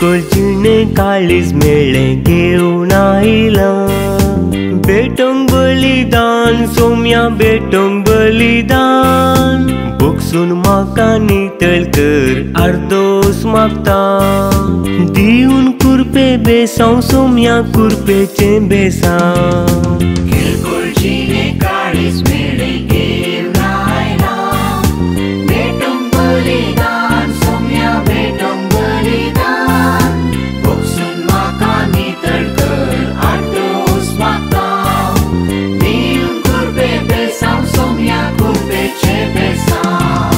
किरकोळ जिणे काळीज मेळ्ळें घेवन आयला। बेटोंक बलिदान सोम्या बेटोंक बलिदान, बोगसून म्हाका नितळ कर आर्दोस मागता। दिवन कुरपे बेसांव सोम्या कुरपेचें बेसांव। किरकोळ जिणे काळीज मेळ्ळें घेवन आयला। बेटोंक बलिदान सोम्या बेटोंक बलिदान, बोगसून म्हाका नितळ कर आर्दोस मागता। दिवन कुरपे बेसांव सोम्या कुरपेचें बेसांव।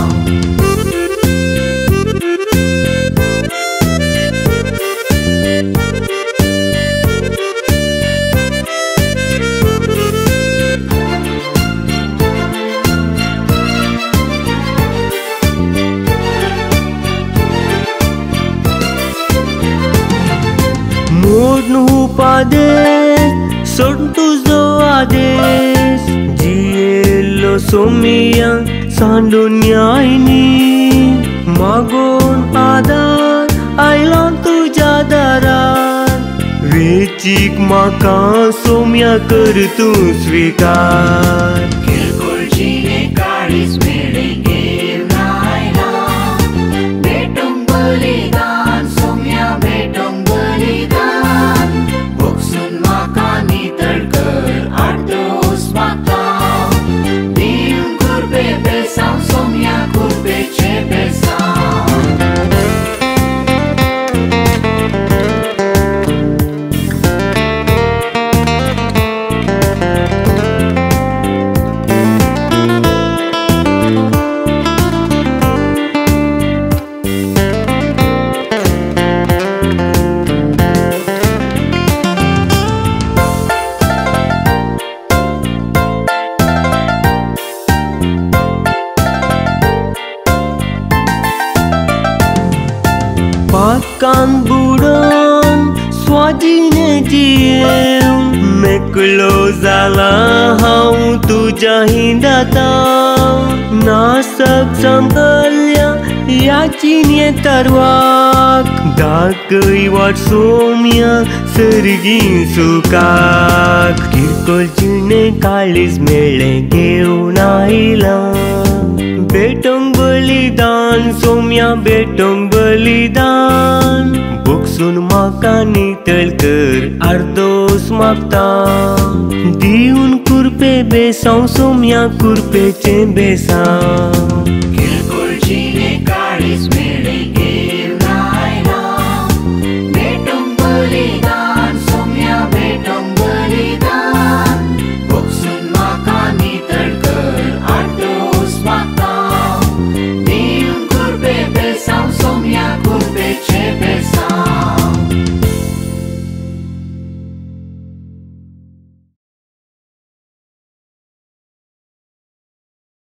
मोडन उपादेश सोडून तुजो आदेश, जियेल्लो सोमिया सांडून आयनी। मागोन आदार आयलो तुज्या दारार, वेचीक म्हाका सोम्या कर तूं स्विकार। किरकोळ जिणे काळीज मेळ्ळें घेवन आयला। बेटोंक बलिदान सोम्या बेटोंक बलिदान, बोगसून म्हाका नितळ कर आर्दोस मागता। दिवन कुरपे बेसांव सोम्या कुरपेचें बेसांव। पातकान बुडोवन स्वाजीने जियेवन, मेकळो जाला हांव तुज्या हिंदाता। नासक संकल्या याचिने तरवाक, दाखय वाट सोम्या सर्गी सुखाक। किरकोळ जिणे काळीज मेळ्ळें घेवन आयला। बेटोंक बलिदान सोम्या बेटोंक बलिदान, बोगसून म्हाका नितळ कर आर्दोस मागता। दिवन कुरपे बेसांव सोम्या कुरपेचें बेसांव।